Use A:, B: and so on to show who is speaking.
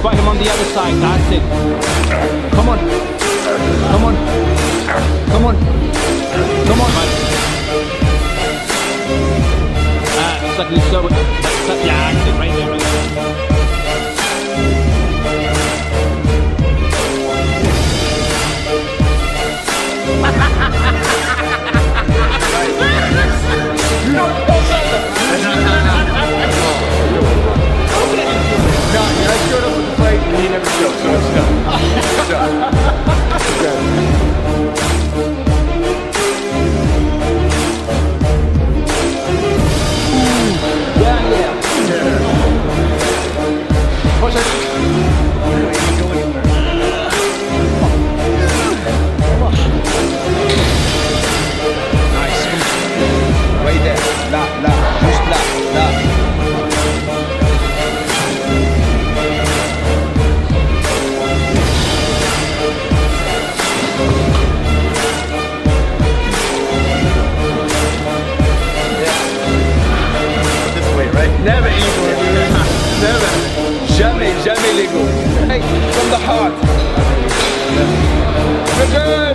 A: spot him on the other side. That's it. Come on. Come on. Come on. Come on. Exactly so. Yeah, that's it. Right there, right there.
B: Never ego, never. Jamais, jamais l'ego. Hey, from the heart. Good girl.